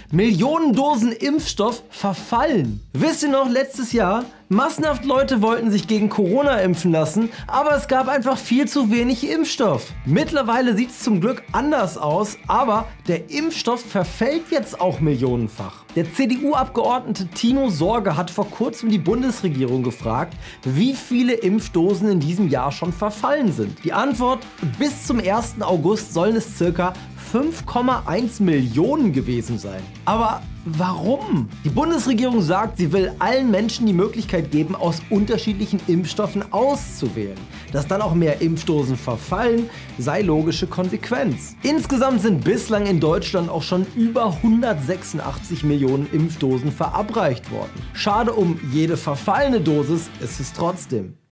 Millionen Dosen Impfstoff verfallen. Wisst ihr noch, letztes Jahr? Massenhaft Leute wollten sich gegen Corona impfen lassen, aber es gab einfach viel zu wenig Impfstoff. Mittlerweile sieht es zum Glück anders aus, aber der Impfstoff verfällt jetzt auch millionenfach. Der CDU-Abgeordnete Tino Sorge hat vor kurzem die Bundesregierung gefragt, wie viele Impfdosen in diesem Jahr schon verfallen sind. Die Antwort: bis zum 1. August sollen es ca. 5,1 Millionen gewesen sein. Aber warum? Die Bundesregierung sagt, sie will allen Menschen die Möglichkeit geben, aus unterschiedlichen Impfstoffen auszuwählen. Dass dann auch mehr Impfdosen verfallen, sei logische Konsequenz. Insgesamt sind bislang in Deutschland auch schon über 186 Millionen Impfdosen verabreicht worden. Schade um jede verfallene Dosis ist es trotzdem.